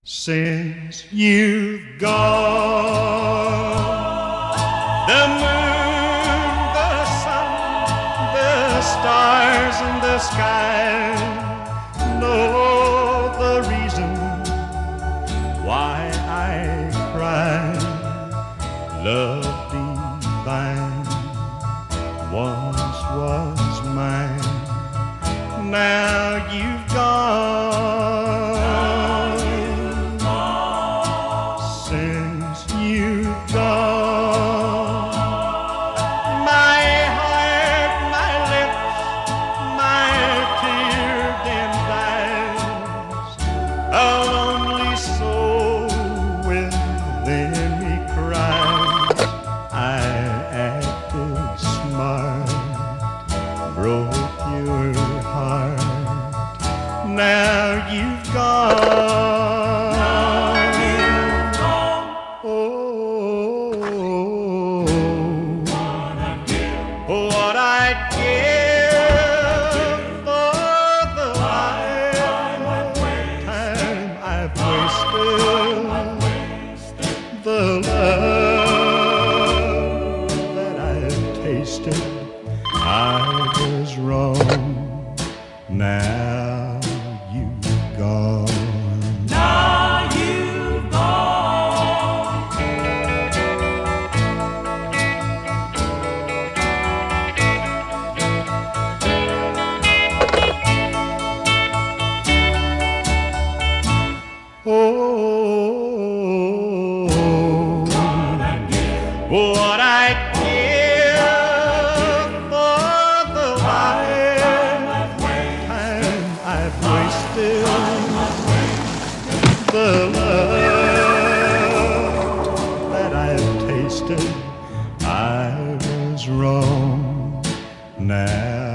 Since you've gone, the moon, the sun, the stars in the sky know the reason why I cry. Love divine once was mine. Now you've gone. Since you've gone, my heart, my lips, my tear-dimmed eyes, a lonely soul within me cries. I acted smart, broke your heart. Now you've gone. What I'd give for the lifetime I've wasted, the love that I've tasted. I was wrong. Now you've gone. What I'd give for the lifetime I've wasted, the love that I've tasted. I was wrong. Now